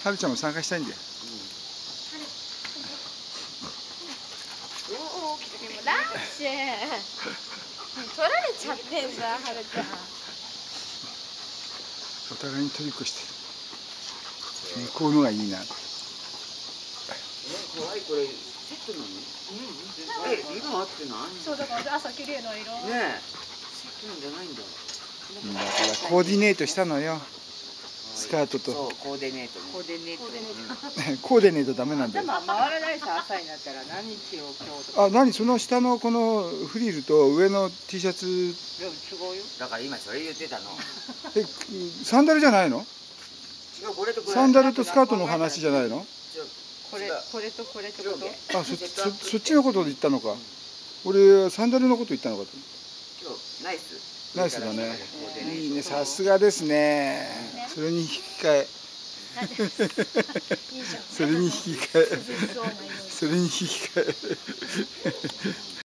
はるちゃんも参加したいんだよ。 でもラッシュ取られちゃってんじゃん、はるちゃん。 お互いに取りっこしてる。向こうのがいいな。 可愛い、これセットなの？色合ってない？ そうだから朝綺麗な色。 ねえ、セットなんじゃないんだ。 だからコーディネートしたのよ。スカートと。 そう、コーディネート。コーディネート。 コーディネートダメなんだよ。 回らないさ、朝になったら何日を今日とか。 あ、何その下のこのフリルと上の T シャツ。 でも違うよ。だから今それ言ってたの。 サンダルじゃないの？ 違う、これとこれ。 サンダルとスカートの話じゃないの？ これとこれってこと？ あ、そっちのことで言ったのか。俺サンダルのこと言ったのかと。 今日ナイス。 ナイスだね。いいね、さすがですね。それに引き換え。それに引き換え。それに引き換え。